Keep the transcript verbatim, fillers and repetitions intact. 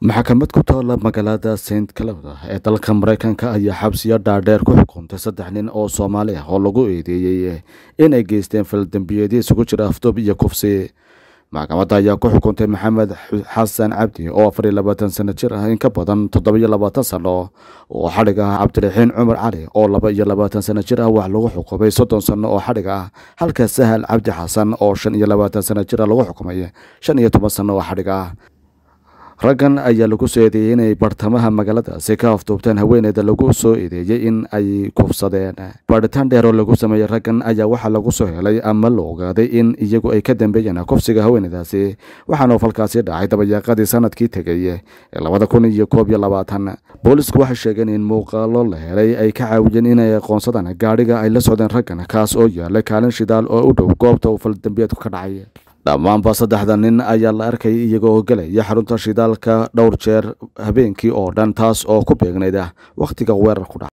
maxkamad ku taala magaalada Saint Cloud ee dalka Mareykanka ayaa xabsiyo dhaadheer ku xukuntay saddex nin oo Soomaali ah oo lagu eedeeyay inay geysteen fal dambiyeedyo isugu jira afduub iyo kufsi. maxkamadda ayaa ku xukuntay Maxamed Xasan Cabdi oo afar iyo labaatan sano jir ah in ka badan toddoba iyo labaatan sano oo xadhig ah, Cabdiraxiin Cumar Cali oo laba iyo labaatan sano jir ah wax lagu xukumay soddon sano oo xadhig ah, halka Sahal Cabdi Xasan oo shan iyo labaatan sano jir ah lagu xukumay shan iyo toban sano oo xadhig ah. raggan ayaa lagu soo eedeeyay inay bartamaha magaalada si ka afduubteen haweeneyda lagu soo eedeeyay in ay kufsadeen. baadhitaan dheer oo lagu sameeyay raggan ayaa waxaa lagu soo helay ama la ogaaday in iyagu ay ka dambeeyeen kufsiga haweeneydaasi, waxaana falkaasi dhacay dabayaaqadii sanadkii tegay ee labada kun iyo koob iyo labaatan. boolisku waxay sheegeen in muuqaalo la helay ay ka caawiyeen inay aqoonsadaan gaadhiga ay la socdeen raggan, kaas oo yaallay kaalin shidaal oo u dhow goobta uu fal dambiyeedku ka dhacay. dhammaanba saddexda nin ayaa la arkay iyagoo galaya xarunta shidaalka dhowr jeer habeenkii oo dhan, taas oo ku beegnayd wakhtiga weerarku dhacay.